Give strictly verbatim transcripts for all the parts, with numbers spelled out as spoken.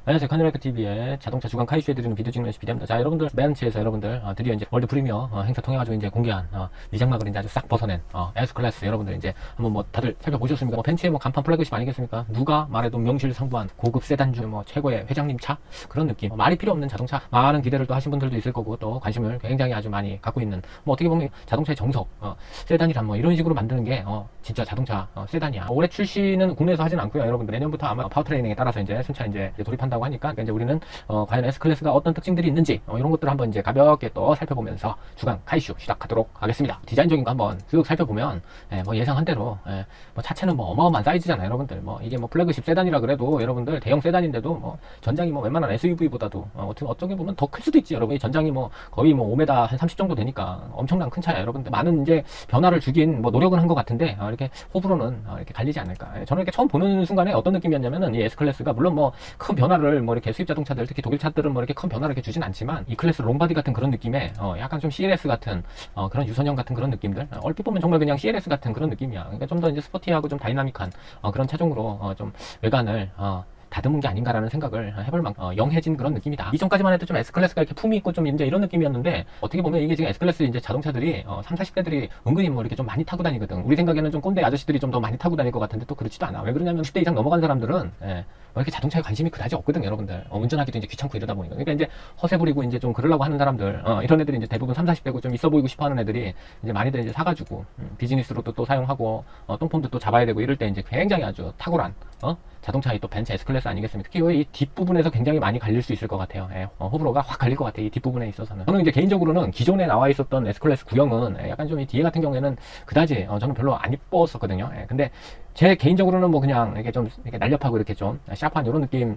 안녕하세요. 카니발크티비의 자동차 주간 카이쇼 해드리는 비디오 찍는 비디오입니다. 자, 여러분들, 벤츠에서 여러분들, 어, 드디어 이제 월드 프리미어 어, 행사 통해가지고 이제 공개한, 어, 위장막을 이제 아주 싹 벗어낸, 어, S클래스 여러분들 이제 한번 뭐 다들 살펴보셨습니까? 뭐 벤츠의 뭐 간판 플래그십 아니겠습니까? 누가 말해도 명실상부한 고급 세단주 뭐 최고의 회장님 차? 그런 느낌. 어, 말이 필요 없는 자동차. 많은 기대를 또 하신 분들도 있을 거고 또 관심을 굉장히 아주 많이 갖고 있는, 뭐 어떻게 보면 자동차의 정석, 어, 세단이란 뭐 이런 식으로 만드는 게, 어, 진짜 자동차, 어, 세단이야. 올해 출시는 국내에서 하진 않고요. 여러분들 내년부터 아마 파워트레이닝에 따라서 이제 순차 이제 돌입한다고 하니까 그러니까 이제 우리는 어, 과연 S클래스가 어떤 특징들이 있는지 어, 이런 것들을 한번 이제 가볍게 또 살펴보면서 주간 카이쇼 시작하도록 하겠습니다. 디자인적인 거 한번 쓱 살펴보면 예, 뭐 예상한 대로 예, 뭐 차체는 뭐 어마어마한 사이즈잖아요, 여러분들. 뭐 이게 뭐 플래그십 세단이라 그래도 여러분들 대형 세단인데도 뭐 전장이 뭐 웬만한 에스유브이보다도 어, 어떻게 어떻게 보면 더 클 수도 있지, 여러분. 이 전장이 뭐 거의 뭐 오 미터 한 삼십 정도 되니까 엄청난 큰 차야, 여러분들. 많은 이제 변화를 주긴 뭐 노력은 한 것 같은데 어, 이렇게 호불호는 어, 이렇게 갈리지 않을까. 예, 저는 이렇게 처음 보는 순간에 어떤 느낌이었냐면은 이 S클래스가 물론 뭐 큰 변화를 뭐 이렇게 수입 자동차들 특히 독일 차들은 뭐 이렇게 큰 변화를 이렇게 주진 않지만 이 클래스 롱바디 같은 그런 느낌에 어 약간 좀 씨엘에스 같은 어 그런 유선형 같은 그런 느낌들 어, 얼핏 보면 정말 그냥 씨엘에스 같은 그런 느낌이야. 그러니까 좀 더 이제 스포티하고 좀 다이나믹한 어 그런 차종으로 어 좀 외관을 어 다듬은 게 아닌가라는 생각을 해볼 만큼 어, 영해진 그런 느낌이다. 이전까지만 해도 좀 S클래스가 이렇게 품이 있고 좀 이제 이런 느낌이었는데 어떻게 보면 이게 지금 S클래스 이제 자동차들이 어, 삼, 사십 대들이 은근히 뭐 이렇게 좀 많이 타고 다니거든. 우리 생각에는 좀 꼰대 아저씨들이 좀 더 많이 타고 다닐 것 같은데 또 그렇지도 않아. 왜 그러냐면 십 대 이상 넘어간 사람들은 예, 뭐 이렇게 자동차에 관심이 그다지 없거든, 여러분들. 어, 운전하기도 이제 귀찮고 이러다 보니까. 그러니까 이제 허세 부리고 이제 좀 그러려고 하는 사람들, 어, 이런 애들이 이제 대부분 삼, 사십 대고 좀 있어 보이고 싶어 하는 애들이 이제 많이들 이제 사가지고 음, 비즈니스로도 또 사용하고 어, 똥폼도 또 잡아야 되고 이럴 때 이제 굉장히 아주 탁월한 어? 자동차의 또 벤츠 S클래스 아니겠습니까? 특히 이 뒷부분에서 굉장히 많이 갈릴 수 있을 것 같아요. 예, 어, 호불호가 확 갈릴 것 같아요. 이 뒷부분에 있어서는. 저는 이제 개인적으로는 기존에 나와 있었던 S클래스 구형은 예, 약간 좀 이 뒤에 같은 경우에는 그다지 어, 저는 별로 안 이뻤었거든요. 예, 근데 제 개인적으로는 뭐 그냥 이렇게 좀 이렇게 날렵하고 이렇게 좀 샤프한 이런 느낌을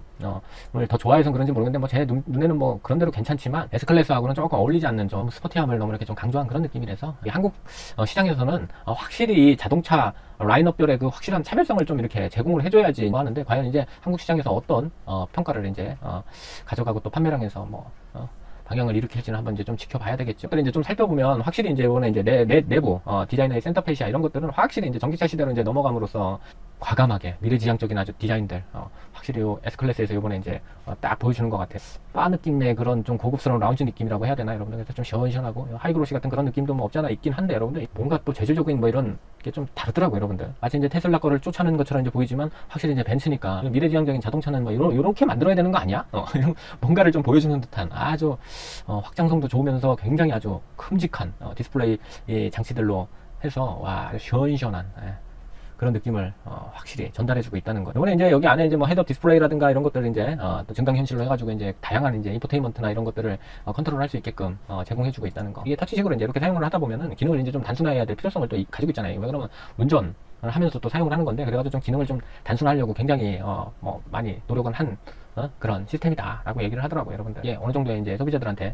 더 좋아해서 그런지 모르겠는데 뭐 제 눈에는 뭐 그런 대로 괜찮지만 S클래스하고는 조금 어울리지 않는 좀 스포티함을 너무 이렇게 좀 강조한 그런 느낌이라서 한국 어, 시장에서는 어, 확실히 자동차 라인업별의 그 확실한 차별성을 좀 이렇게 제공을 해줘야지 뭐 하는데 과연 이제 한국 시장에서 어떤 어, 평가를 이제 어, 가져가고 또 판매량에서 뭐 어, 방향을 일으킬지는 한번 이제 좀 지켜봐야 되겠죠. 그래 이제 좀 살펴보면 확실히 이제 이번에 이제 내, 내 내부 어, 디자이너의 센터페시아 이런 것들은 확실히 이제 전기차 시대로 이제 넘어감으로써 과감하게 미래지향적인 아주 디자인들 어, 확실히 요 S클래스에서 이번에 이제 어, 딱 보여주는 것 같아요. 바 느낌의 그런 좀 고급스러운 라운지 느낌이라고 해야 되나, 여러분들. 그래서 좀 시원시원하고 하이그로시 같은 그런 느낌도 뭐 없지 않아 있긴 한데 여러분들 뭔가 또 재질적인 뭐 이런 게 좀 다르더라고, 여러분들. 마치 이제 테슬라 거를 쫓아내는 것처럼 이제 보이지만 확실히 이제 벤츠니까 미래지향적인 자동차는 뭐 이런 이렇게 만들어야 되는 거 아니야? 어, 이런 뭔가를 좀 보여주는 듯한 아주 어, 확장성도 좋으면서 굉장히 아주 큼직한 어, 디스플레이 장치들로 해서 와 아주 시원시원한 예. 그런 느낌을 어, 확실히 전달해주고 있다는 거. 이번에 이제 여기 안에 이제 뭐 헤드업 디스플레이라든가 이런 것들을 이제 어, 또 증강 현실로 해가지고 이제 다양한 이제 인포테인먼트나 이런 것들을 어, 컨트롤할 수 있게끔 어, 제공해주고 있다는 거. 이게 터치식으로 이제 이렇게 사용을 하다 보면은 기능을 이제 좀 단순화해야 될 필요성을 또 이, 가지고 있잖아요. 왜 그러면 운전을 하면서 또 사용을 하는 건데 그래가지고 좀 기능을 좀 단순화하려고 굉장히 어, 뭐 많이 노력은 한 어? 그런 시스템이다라고 얘기를 하더라고요, 여러분들. 예, 어느 정도의 이제 소비자들한테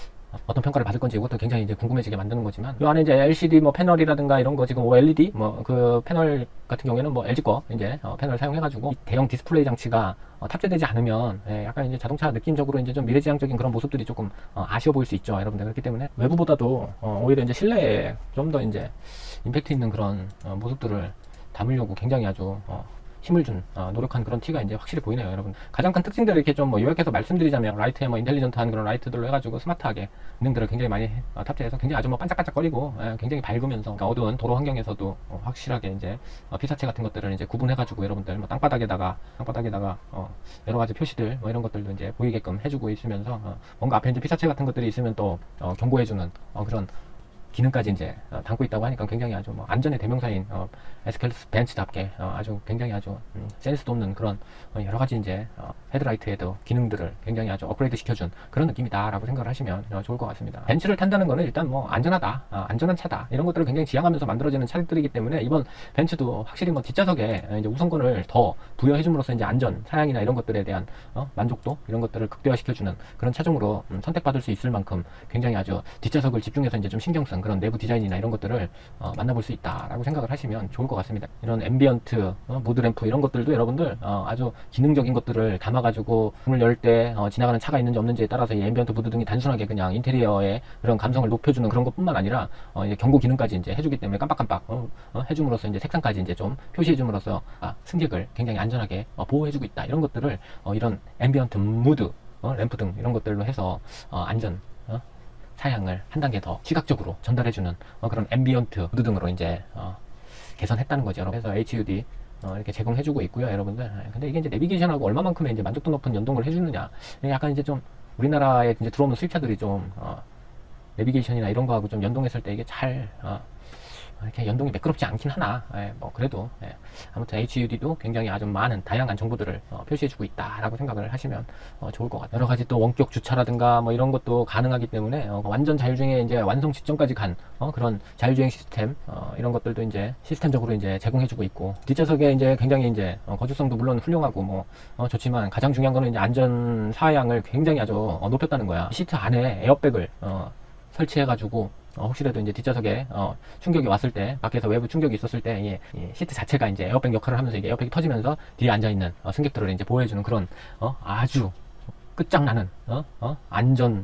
어떤 평가를 받을 건지 이것도 굉장히 이제 궁금해지게 만드는 거지만 이 안에 이제 엘시디 뭐 패널이라든가 이런 거 지금 오엘이디 뭐 그 패널 같은 경우에는 뭐 엘지 거 이제 어 패널 사용해가지고 대형 디스플레이 장치가 어 탑재되지 않으면 예 약간 이제 자동차 느낌적으로 이제 좀 미래지향적인 그런 모습들이 조금 어 아쉬워 보일 수 있죠, 여러분들. 그렇기 때문에 외부보다도 어 오히려 이제 실내에 좀 더 이제 임팩트 있는 그런 어 모습들을 담으려고 굉장히 아주 어 힘을 준 어, 노력한 그런 티가 이제 확실히 보이네요, 여러분. 가장 큰 특징들을 이렇게 좀 뭐 요약해서 말씀드리자면 라이트에 뭐 인텔리전트한 그런 라이트들로 해가지고 스마트하게 기능들을 굉장히 많이 어, 탑재해서 굉장히 아주 뭐 반짝반짝거리고 예, 굉장히 밝으면서 그러니까 어두운 도로 환경에서도 어, 확실하게 이제 어, 피사체 같은 것들을 이제 구분해가지고 여러분들 뭐 땅바닥에다가 땅바닥에다가 어, 여러 가지 표시들 뭐 이런 것들도 이제 보이게끔 해주고 있으면서 어, 뭔가 앞에 이제 피사체 같은 것들이 있으면 또 어, 경고해주는 어, 그런 기능까지 이제 어, 담고 있다고 하니까 굉장히 아주 뭐 안전의 대명사인 어, S클래스 벤츠답게 어, 아주 굉장히 아주 음, 센스도 없는 그런 어, 여러 가지 이제 어, 헤드라이트에도 기능들을 굉장히 아주 업그레이드 시켜준 그런 느낌이다라고 생각을 하시면 어, 좋을 것 같습니다. 벤츠를 탄다는 거는 일단 뭐 안전하다, 어, 안전한 차다 이런 것들을 굉장히 지향하면서 만들어지는 차들이기 때문에 이번 벤츠도 확실히 뭐 뒷좌석에 이제 우선권을 더 부여해줌으로써 이제 안전, 사양이나 이런 것들에 대한 어, 만족도 이런 것들을 극대화시켜주는 그런 차종으로 음, 선택받을 수 있을 만큼 굉장히 아주 뒷좌석을 집중해서 이제 좀 신경 쓴 대한 그런 내부 디자인이나 이런 것들을 어, 만나볼 수 있다라고 생각을 하시면 좋을 것 같습니다. 이런 앰비언트, 어, 무드 램프 이런 것들도 여러분들 어, 아주 기능적인 것들을 담아가지고 문을 열 때 어, 지나가는 차가 있는지 없는지에 따라서 이 앰비언트 무드 등이 단순하게 그냥 인테리어의 그런 감성을 높여주는 그런 것뿐만 아니라 어, 이제 경고 기능까지 이제 해주기 때문에 깜빡깜빡 어, 어, 해줌으로써 이제 색상까지 이제 좀 표시해줌으로써 아, 승객을 굉장히 안전하게 어, 보호해주고 있다. 이런 것들을 어, 이런 앰비언트 무드 어, 램프 등 이런 것들로 해서 어, 안전 어, 사양을 한 단계 더 시각적으로 전달해주는 어, 그런 앰비언트 무드 등으로 이제 어, 개선했다는 거죠. 그래서 에이치유디 어, 이렇게 제공해주고 있고요, 여러분들. 근데 이게 이제 내비게이션하고 얼마만큼의 이제 만족도 높은 연동을 해주느냐. 약간 이제 좀 우리나라에 이제 들어오는 수입차들이 좀 어, 내비게이션이나 이런 거하고 좀 연동했을 때 이게 잘 어, 이렇게 연동이 매끄럽지 않긴 하나, 예, 뭐 그래도 예. 아무튼 에이치유디도 굉장히 아주 많은 다양한 정보들을 어, 표시해주고 있다라고 생각을 하시면 어, 좋을 것 같아요. 여러 가지 또 원격 주차라든가 뭐 이런 것도 가능하기 때문에 어, 완전 자율주행의 이제 완성 지점까지 간 어, 그런 자율주행 시스템 어, 이런 것들도 이제 시스템적으로 이제 제공해주고 있고, 뒷좌석에 이제 굉장히 이제 어, 거주성도 물론 훌륭하고 뭐 어, 좋지만 가장 중요한 거는 이제 안전 사양을 굉장히 아주 어, 높였다는 거야. 시트 안에 에어백을 어, 설치해가지고 어, 혹시라도 이제 뒷좌석에 어, 충격이 왔을 때, 밖에서 외부 충격이 있었을 때, 예, 예, 시트 자체가 이제 에어백 역할을 하면서 이게 에어백이 터지면서 뒤에 앉아있는 어, 승객들을 이제 보호해주는 그런 어, 아주 끝장나는 어? 어? 안전을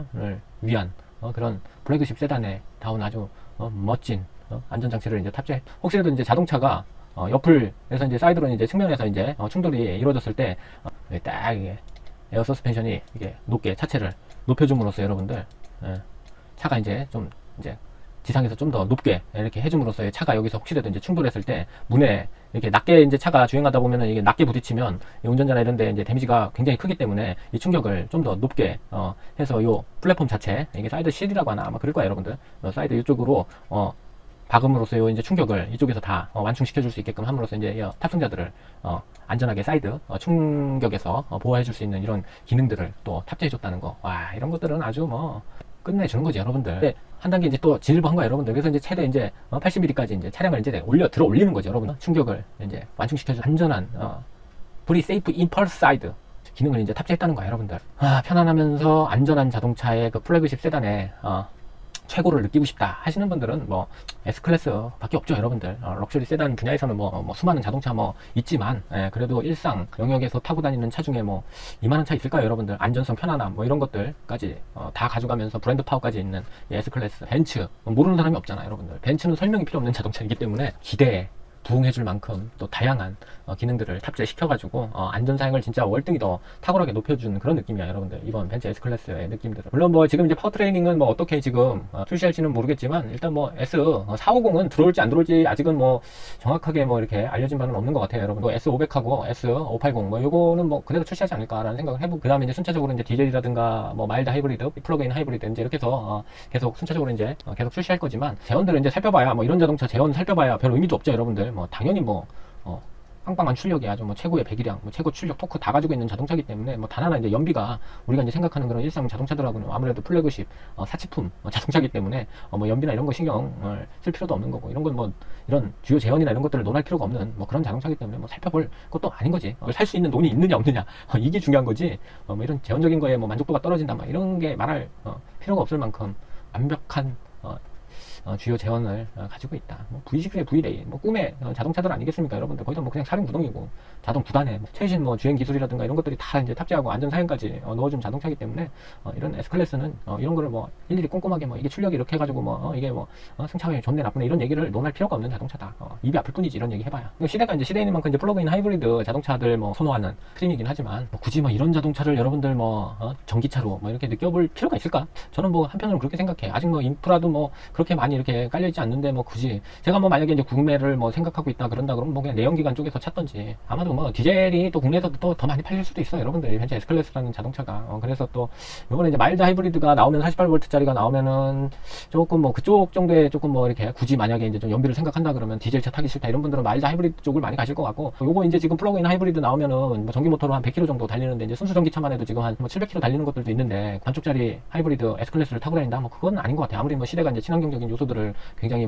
위한 어, 그런 플래그십 세단에 다운 아주 어, 멋진 어, 안전장치를 이제 탑재. 혹시라도 이제 자동차가 어, 옆을에서 이제 사이드로 이제 측면에서 이제 어, 충돌이 이루어졌을 때 어, 딱 이게 에어 서스펜션이 이게 높게 차체를 높여줌으로써 여러분들. 예. 차가 이제 좀 이제 지상에서 좀 더 높게 이렇게 해줌으로써 차가 여기서 혹시라도 이제 충돌했을 때 문에 이렇게 낮게 이제 차가 주행하다 보면은 이게 낮게 부딪히면 운전자나 이런 데 이제 데미지가 굉장히 크기 때문에 이 충격을 좀 더 높게 어 해서 요 플랫폼 자체, 이게 사이드 실이라고 하나 아마 그럴 거야 여러분들. 어 사이드 이쪽으로 어 박음으로써 요 이제 충격을 이쪽에서 다 어 완충시켜 줄 수 있게끔 함으로써 이제 탑승자들을 어 안전하게 사이드 어 충격에서 어 보호해 줄 수 있는 이런 기능들을 또 탑재해 줬다는 거. 와, 이런 것들은 아주 뭐 끝내주는 거지 여러분들. 네, 한 단계 이제 또 진일보한 거야 여러분들. 그래서 이제 최대 이제 팔십 밀리미터까지 이제 차량을 이제 올려 들어 올리는 거죠 여러분. 충격을 이제 완충시켜주는 안전한 어, 프리 세이프 임펄스 사이드 기능을 이제 탑재했다는 거야 여러분들. 아, 편안하면서 안전한 자동차의 그 플래그십 세단에 어, 최고를 느끼고 싶다 하시는 분들은 뭐 S클래스 밖에 없죠 여러분들. 어, 럭셔리 세단 분야에서는 뭐, 뭐 수많은 자동차 뭐 있지만, 예, 그래도 일상 영역에서 타고 다니는 차 중에 뭐 이만한 차 있을까요 여러분들. 안전성, 편안함 뭐 이런 것들까지 어, 다 가져가면서 브랜드 파워까지 있는 S클래스. 벤츠 모르는 사람이 없잖아 여러분들. 벤츠는 설명이 필요 없는 자동차이기 때문에 기대에 부응해줄 만큼 또 다양한 어, 기능들을 탑재시켜가지고 어, 안전사양을 진짜 월등히 더 탁월하게 높여준 그런 느낌이야 여러분들. 이번 벤츠 S클래스의 느낌들은 물론 뭐 지금 이제 파워트레이닝은 뭐 어떻게 지금 어, 출시할지는 모르겠지만, 일단 뭐 S 사백오십은 들어올지 안 들어올지 아직은 뭐 정확하게 뭐 이렇게 알려진 바는 없는 것 같아요 여러분. 뭐 에스 오백하고 에스 오백팔십 뭐 요거는 뭐 그대로 출시하지 않을까라는 생각을 해보고, 그 다음에 이제 순차적으로 이제 디젤이라든가 뭐 마일드 하이브리드, 플러그인 하이브리드 이제 이렇게 해서 어, 계속 순차적으로 이제 어, 계속 출시할 거지만, 재원들을 이제 살펴봐야 뭐 이런 자동차 재원 살펴봐야 별 의미도 없죠 여러분들. 뭐 당연히 뭐 어, 빵빵한 출력이 아주 뭐 최고의 배기량, 뭐 최고 출력 토크 다 가지고 있는 자동차이기 때문에 뭐 단 하나 이제 연비가 우리가 이제 생각하는 그런 일상 자동차들하고는 아무래도 플래그십 어, 사치품 어, 자동차이기 때문에 어, 뭐 연비나 이런 거 신경을 쓸 필요도 없는 거고, 이런 건 뭐 이런 주요 제원이나 이런 것들을 논할 필요가 없는 뭐 그런 자동차이기 때문에 뭐 살펴볼 것도 아닌 거지. 어, 살 수 있는 돈이 있느냐 없느냐 어, 이게 중요한 거지. 어, 뭐 이런 제원적인 거에 뭐 만족도가 떨어진다 막 이런 게 말할 어, 필요가 없을 만큼 완벽한 어, 어, 주요 재원을 어, 가지고 있다. 뭐 브이 식스의 브이 레인, 뭐 꿈의 어, 자동차들 아니겠습니까, 여러분들? 거기다 뭐 그냥 사륜 구동이고 자동 구 단에 뭐 최신 뭐 주행 기술이라든가 이런 것들이 다 이제 탑재하고 안전 사양까지 어, 넣어준 자동차이기 때문에 어, 이런 S 클래스는 어, 이런 거를 뭐 일일이 꼼꼼하게 뭐 이게 출력이 이렇게 해가지고 뭐 어, 이게 뭐 어, 승차감이 좋네 나쁘네 이런 얘기를 논할 필요가 없는 자동차다. 어, 입이 아플 뿐이지 이런 얘기 해봐야. 시대가 이제 시대인 만큼 이제 플러그인 하이브리드 자동차들 뭐 선호하는 트림이긴 하지만, 뭐 굳이 뭐 이런 자동차를 여러분들 뭐 어, 전기차로 뭐 이렇게 느껴볼 필요가 있을까? 저는 뭐 한편으로 그렇게 생각해. 아직 뭐 인프라도 뭐 그렇게 많이 이렇게 깔려있지 않는. 근데 뭐 굳이 제가 뭐 만약에 이제 구매를 뭐 생각하고 있다 그런다 그러면 뭐 그냥 내연기관 쪽에서 찾던지, 아마도 뭐 디젤이 또 국내에서도 또 더 많이 팔릴 수도 있어요 여러분들. 현재 S클래스라는 자동차가 어, 그래서 또 요번에 이제 마일드 하이브리드가 나오면 사십팔 볼트짜리가 나오면은 조금 뭐 그쪽 정도에 조금 뭐 이렇게 굳이 만약에 이제 좀 연비를 생각한다 그러면 디젤차 타기 싫다 이런 분들은 마일드 하이브리드 쪽을 많이 가실 것 같고, 요거 이제 지금 플러그인 하이브리드 나오면은 뭐 전기 모터로 한 백 킬로미터 정도 달리는데, 이제 순수 전기차만 해도 지금 한 뭐 칠백 킬로미터 달리는 것들도 있는데 관쪽짜리 하이브리드 S클래스를 타고 다닌다? 뭐 그건 아닌 것 같아요. 아무리 뭐 시대가 이제 친환경적인 요소들을 굉장히 뭐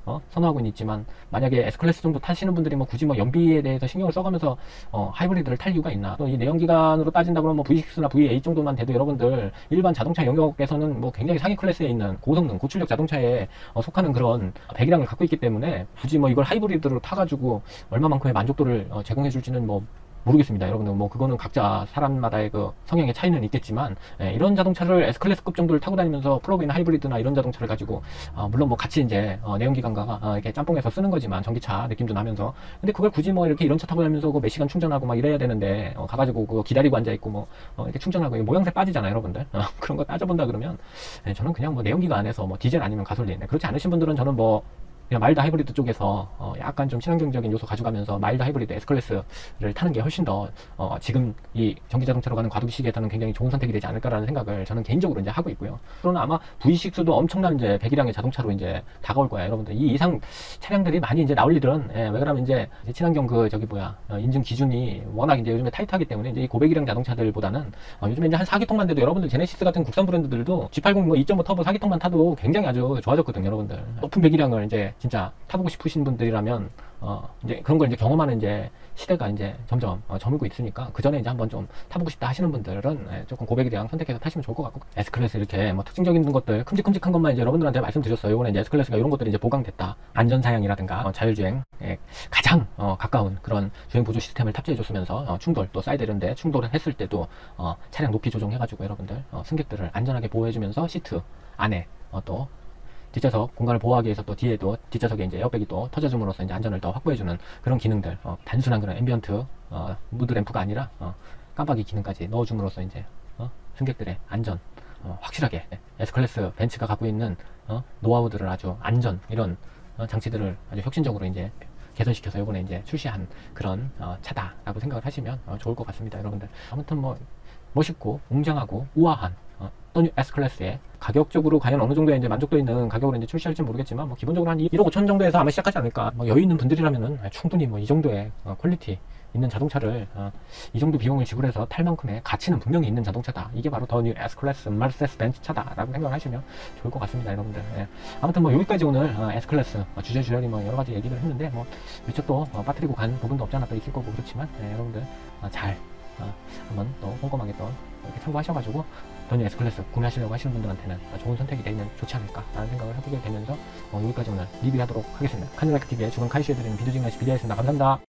어, 선호하고는 있지만 만약에 S클래스 정도 타시는 분들이 뭐 굳이 뭐 연비에 대해서 신경을 써가면서 어, 하이브리드를 탈 이유가 있나? 또 이 내연기관으로 따진다 그러면 뭐 브이 식스나 브이 에잇 정도만 돼도 여러분들 일반 자동차 영역에서는 뭐 굉장히 상위 클래스에 있는 고성능, 고출력 자동차에 어, 속하는 그런 배기량을 갖고 있기 때문에 굳이 뭐 이걸 하이브리드로 타가지고 얼마만큼의 만족도를 어, 제공해줄지는 뭐 모르겠습니다. 여러분들 뭐 그거는 각자 사람마다의 그 성향의 차이는 있겠지만 예, 이런 자동차를 S클래스급 정도를 타고 다니면서 플러그인 하이브리드나 이런 자동차를 가지고 어, 물론 뭐 같이 이제 어, 내연기관과 어, 이렇게 짬뽕해서 쓰는 거지만 전기차 느낌도 나면서 근데 그걸 굳이 뭐 이렇게 이런 차 타고 다니면서 그 몇 시간 충전하고 막 이래야 되는데 어, 가가지고 그거 기다리고 앉아있고 뭐 어, 이렇게 충전하고 모양새 빠지잖아요 여러분들. 어, 그런 거 따져본다 그러면 예, 저는 그냥 뭐 내연기관 안에서 뭐 디젤 아니면 가솔린 네, 그렇지 않으신 분들은 저는 뭐 그냥 마일드 하이브리드 쪽에서 어 약간 좀 친환경적인 요소 가져가면서 마일드 하이브리드 S클래스를 타는 게 훨씬 더 어 지금 이 전기자동차로 가는 과도기 시기에서는 굉장히 좋은 선택이 되지 않을까라는 생각을 저는 개인적으로 이제 하고 있고요. 그러나 아마 브이 식스도 엄청난 이제 배기량의 자동차로 이제 다가올 거예요. 여러분들 이 이상 차량들이 많이 이제 나올 일은 예, 왜 그러면 이제 친환경 그 저기 뭐야 어 인증 기준이 워낙 이제 요즘에 타이트하기 때문에 이제 이 고배기량 자동차들보다는 어 요즘에 이제 한 사 기통만 돼도 여러분들 제네시스 같은 국산 브랜드들도 지 팔십 뭐 이 점 오 터보 사 기통만 타도 굉장히 아주 좋아졌거든요. 여러분들 높은 배기량을 이제 진짜 타보고 싶으신 분들이라면 어 이제 그런 걸 이제 경험하는 이제 시대가 이제 점점 어, 저물고 있으니까 그 전에 이제 한번 좀 타보고 싶다 하시는 분들은 예, 조금 고배기량 선택해서 타시면 좋을 것 같고 S클래스 이렇게 뭐 특징적인 것들 큼직큼직한 것만 이제 여러분들한테 말씀드렸어요. 이번에 이제 S클래스가 이런 것들이 이제 보강됐다. 안전사양이라든가 어, 자율주행 예, 가장 어, 가까운 그런 주행 보조 시스템을 탑재해줬으면서 어, 충돌 또 사이드 이런데 충돌을 했을 때도 어, 차량 높이 조정해가지고 여러분들 어, 승객들을 안전하게 보호해주면서 시트 안에 어, 또 뒷좌석 공간을 보호하기 위해서 또 뒤에도 뒷좌석에 이제 에어백이 또 터져줌으로써 이제 안전을 더 확보해주는 그런 기능들 어, 단순한 그런 앰비언트 어, 무드 램프가 아니라 어, 깜빡이 기능까지 넣어줌으로써 이제 어, 승객들의 안전 어, 확실하게 S클래스 벤츠가 갖고 있는 어, 노하우들을 아주 안전 이런 어, 장치들을 아주 혁신적으로 이제 개선시켜서 이번에 이제 출시한 그런 어, 차다라고 생각을 하시면 어, 좋을 것 같습니다, 여러분들. 아무튼 뭐 멋있고 웅장하고 우아한 어, 또 S클래스의 가격적으로 과연 어느 정도의 이제 만족도 있는 가격으로 이제 출시할지 모르겠지만 뭐 기본적으로 한 일억 오천 정도에서 아마 시작하지 않을까. 뭐 여유 있는 분들이라면은 충분히 뭐 이 정도의 어, 퀄리티 있는 자동차를 어, 이 정도 비용을 지불해서 탈 만큼의 가치는 분명히 있는 자동차다. 이게 바로 더 뉴 S클래스 머세데스 벤츠 차다라고 생각을 하시면 좋을 것 같습니다, 여러분들. 예. 아무튼 뭐 여기까지 오늘 어, S클래스 어, 주제주연이 뭐 여러 가지 얘기를 했는데 뭐 미처 또 어, 빠뜨리고 간 부분도 없지 않아 또 있을 거고 그렇지만 예, 여러분들 어, 잘 어, 한번 또 꼼꼼하게 또 이렇게 참고하셔가지고 더 뉴 S클래스 구매하시려고 하시는 분들한테는 좋은 선택이 되면 좋지 않을까 라는 생각을 해보게 되면서 어, 여기까지 오늘 리뷰하도록 하겠습니다. 카니발티비의 주간 카이쇼 해드리는 비디오 지금까지 비디오였습니다. 감사합니다.